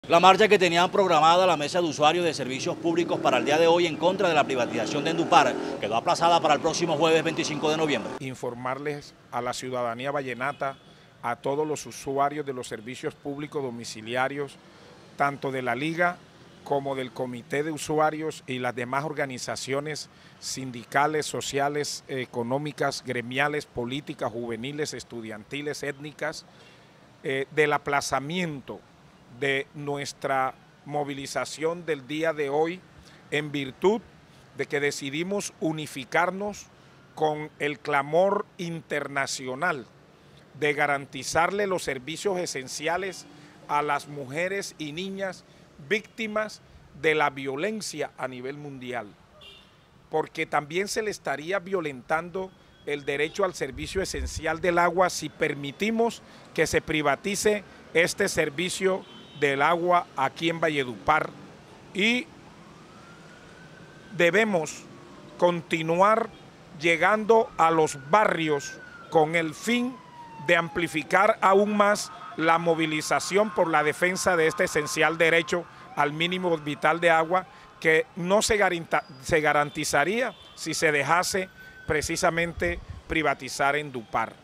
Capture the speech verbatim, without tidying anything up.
La marcha que tenían programada la Mesa de Usuarios de Servicios Públicos para el día de hoy en contra de la privatización de Endupar quedó aplazada para el próximo jueves veinticinco de noviembre. Informarles a la ciudadanía vallenata, a todos los usuarios de los servicios públicos domiciliarios, tanto de la Liga como del Comité de Usuarios y las demás organizaciones sindicales, sociales, económicas, gremiales, políticas, juveniles, estudiantiles, étnicas, eh, del aplazamiento de nuestra movilización del día de hoy en virtud de que decidimos unificarnos con el clamor internacional de garantizarle los servicios esenciales a las mujeres y niñas víctimas de la violencia a nivel mundial, porque también se le estaría violentando el derecho al servicio esencial del agua si permitimos que se privatice este servicio del agua aquí en Valledupar, y debemos continuar llegando a los barrios con el fin de amplificar aún más la movilización por la defensa de este esencial derecho al mínimo vital de agua que no se garantizaría si se dejase precisamente privatizar Endupar.